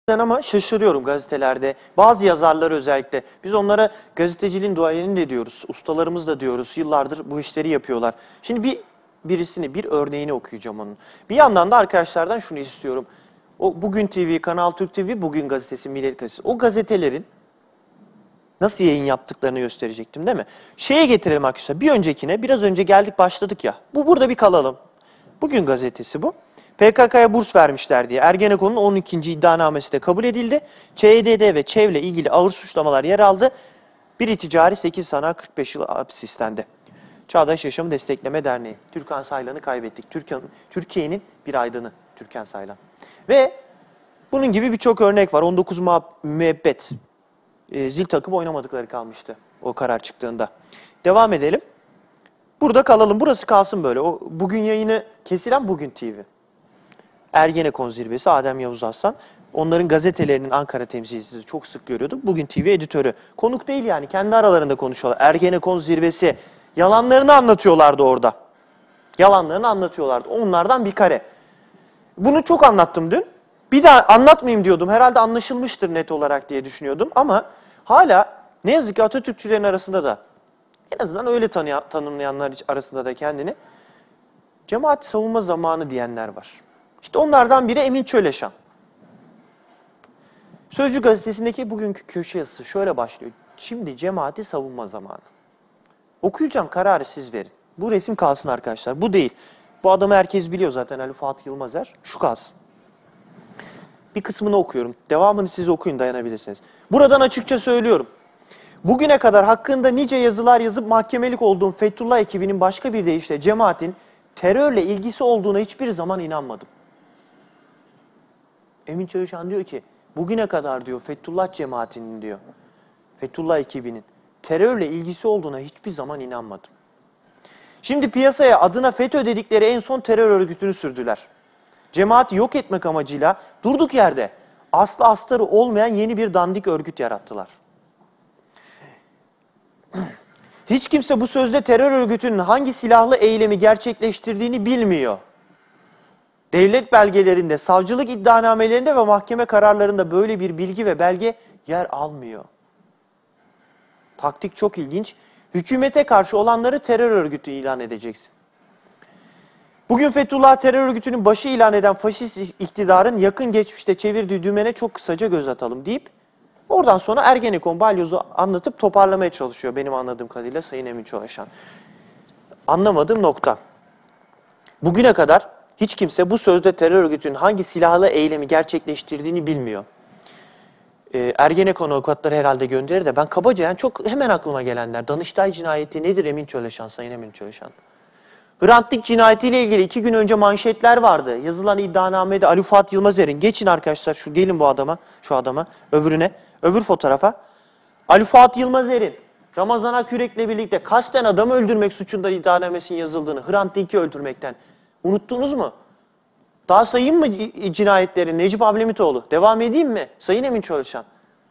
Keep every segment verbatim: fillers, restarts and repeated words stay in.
Ama şaşırıyorum gazetelerde. Bazı yazarlar özellikle. Biz onlara gazeteciliğin duayeni de diyoruz. Ustalarımız da diyoruz. Yıllardır bu işleri yapıyorlar. Şimdi bir birisini, bir örneğini okuyacağım onun. Bir yandan da arkadaşlardan şunu istiyorum. O Bugün T V, Kanal Türk T V, Bugün Gazetesi, Milliyet Gazetesi. O gazetelerin nasıl yayın yaptıklarını gösterecektim değil mi? Şeye getirelim arkadaşlar. Bir öncekine, biraz önce geldik başladık ya. Bu burada bir kalalım. Bugün Gazetesi bu. P K K'ya burs vermişler diye Ergenekon'un on ikinci iddianamesi de kabul edildi. Ç E D D ve ÇEV'le ilgili ağır suçlamalar yer aldı. Biri ticari, sekiz sanığa kırk beş yıl hapis istendi. Çağdaş Yaşamı Destekleme Derneği. Türkan Saylan'ı kaybettik. Türkiye'nin bir aydını Türkan Saylan. Ve bunun gibi birçok örnek var. on dokuz müebbet. E, zil takıp oynamadıkları kalmıştı o karar çıktığında. Devam edelim. Burada kalalım. Burası kalsın böyle. O bugün yayını kesilen Bugün T V. Ergenekon zirvesi Adem Yavuz Aslan. Onların gazetelerinin Ankara temsilcisi çok sık görüyorduk. Bugün T V editörü. Konuk değil yani. Kendi aralarında konuşuyorlar. Ergenekon zirvesi. Yalanlarını anlatıyorlardı orada. Yalanlarını anlatıyorlardı. Onlardan bir kare. Bunu çok anlattım dün. Bir daha anlatmayayım diyordum. Herhalde anlaşılmıştır net olarak diye düşünüyordum. Ama hala ne yazık ki Atatürkçülerin arasında da, en azından öyle tanıya, tanımlayanlar arasında da kendini cemaati savunma zamanı diyenler var. İşte onlardan biri Emin Çöleşan. Sözcü gazetesindeki bugünkü köşe yazısı şöyle başlıyor. Şimdi cemaati savunma zamanı. Okuyacağım, kararı siz verin. Bu resim kalsın arkadaşlar. Bu değil. Bu adamı herkes biliyor zaten, Ali Fuat Yılmazer. Şu kalsın. Bir kısmını okuyorum. Devamını siz okuyun dayanabilirsiniz. Buradan açıkça söylüyorum. Bugüne kadar hakkında nice yazılar yazıp mahkemelik olduğum Fethullah ekibinin başka bir deyişle cemaatin terörle ilgisi olduğuna hiçbir zaman inanmadım. Emin Çöleşan diyor ki, bugüne kadar diyor Fethullah cemaatinin diyor, Fethullah ekibinin terörle ilgisi olduğuna hiçbir zaman inanmadım. Şimdi piyasaya adına FETÖ dedikleri en son terör örgütünü sürdüler. Cemaati yok etmek amacıyla durduk yerde aslı astarı olmayan yeni bir dandik örgüt yarattılar. Hiç kimse bu sözde terör örgütünün hangi silahlı eylemi gerçekleştirdiğini bilmiyor. Devlet belgelerinde, savcılık iddianamelerinde ve mahkeme kararlarında böyle bir bilgi ve belge yer almıyor. Taktik çok ilginç. Hükümete karşı olanları terör örgütü ilan edeceksin. Bugün Fethullah terör örgütünün başı ilan eden faşist iktidarın yakın geçmişte çevirdiği dümene çok kısaca göz atalım deyip oradan sonra Ergenekon balyozu anlatıp toparlamaya çalışıyor benim anladığım kadarıyla Sayın Emin Çöleşan. Anlamadığım nokta. Bugüne kadar hiç kimse bu sözde terör örgütünün hangi silahlı eylemi gerçekleştirdiğini bilmiyor. Ee, Ergenekon avukatları herhalde gönderir de ben kabaca yani çok hemen aklıma gelenler. Danıştay cinayeti nedir Emin Çöleşan, Sayın Emin Çöleşan? Hrant Dink cinayetiyle ilgili iki gün önce manşetler vardı. Yazılan iddianamede Ali Fuat Yılmazer'in, geçin arkadaşlar şu gelin bu adama, şu adama, öbürüne, öbür fotoğrafa. Ali Fuat Yılmazer'in Ramazan Akürek'le birlikte kasten adamı öldürmek suçunda iddianamesinin yazıldığını, Hrant Dink'i öldürmekten unuttunuz mu? Daha sayayım mı cinayetleri? Necip Ablemitoğlu. Devam edeyim mi? Sayın Emin Çöleşan.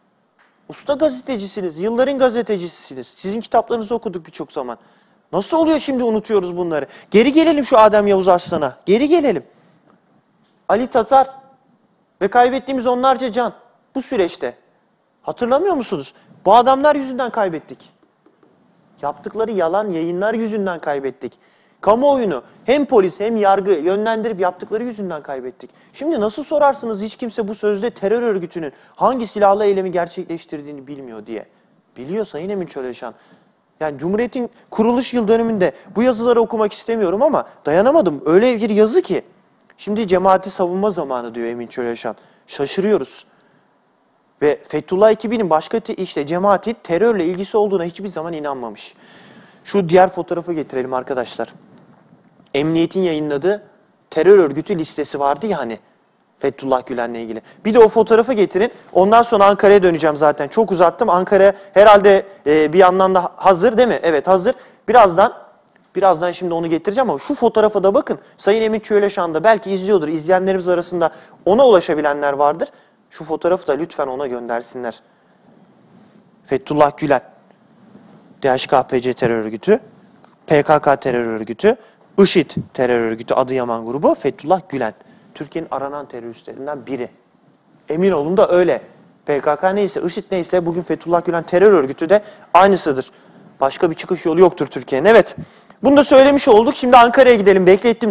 Usta gazetecisiniz, yılların gazetecisiniz. Sizin kitaplarınızı okuduk birçok zaman. Nasıl oluyor şimdi unutuyoruz bunları? Geri gelelim şu Adem Yavuz Arslan'a. Geri gelelim. Ali Tatar ve kaybettiğimiz onlarca can bu süreçte. Hatırlamıyor musunuz? Bu adamlar yüzünden kaybettik. Yaptıkları yalan yayınlar yüzünden kaybettik. Kamuoyunu hem polis hem yargı yönlendirip yaptıkları yüzünden kaybettik. Şimdi nasıl sorarsınız hiç kimse bu sözde terör örgütünün hangi silahlı eylemi gerçekleştirdiğini bilmiyor diye. Biliyor Sayın Emin Çöleşan. Yani Cumhuriyet'in kuruluş yıl dönümünde bu yazıları okumak istemiyorum ama dayanamadım. Öyle bir yazı ki. Şimdi cemaati savunma zamanı diyor Emin Çöleşan. Şaşırıyoruz. Ve Fethullah ekibinin başka işte cemaatin terörle ilgisi olduğuna hiçbir zaman inanmamış. Şu diğer fotoğrafı getirelim arkadaşlar. Emniyetin yayınladığı terör örgütü listesi vardı ya hani. Fethullah Gülen'le ilgili. Bir de o fotoğrafı getirin. Ondan sonra Ankara'ya döneceğim zaten. Çok uzattım. Ankara herhalde e, bir yandan da hazır değil mi? Evet hazır. Birazdan birazdan şimdi onu getireceğim ama şu fotoğrafa da bakın. Sayın Emin Çöleşan da belki izliyordur. İzleyenlerimiz arasında ona ulaşabilenler vardır. Şu fotoğrafı da lütfen ona göndersinler. Fethullah Gülen. D H K P C terör örgütü. P K K terör örgütü. IŞİD terör örgütü Adıyaman grubu. Fethullah Gülen. Türkiye'nin aranan teröristlerinden biri. Emin olun da öyle. P K K neyse, IŞİD neyse bugün Fethullah Gülen terör örgütü de aynısıdır. Başka bir çıkış yolu yoktur Türkiye'nin. Evet. Bunu da söylemiş olduk. Şimdi Ankara'ya gidelim. Beklettim.